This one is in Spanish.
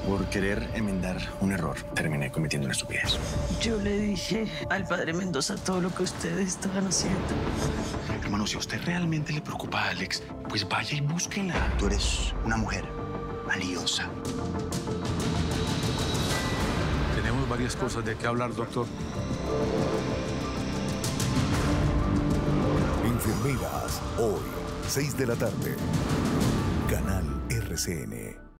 Por querer enmendar un error, terminé cometiendo una estupidez. Yo le dije al padre Mendoza todo lo que ustedes estaban haciendo. Hermano, si a usted realmente le preocupa a Alex, pues vaya y búsquela. Tú eres una mujer valiosa. Tenemos varias cosas de qué hablar, doctor. Enfermeras, hoy, 6 de la tarde. Canal RCN.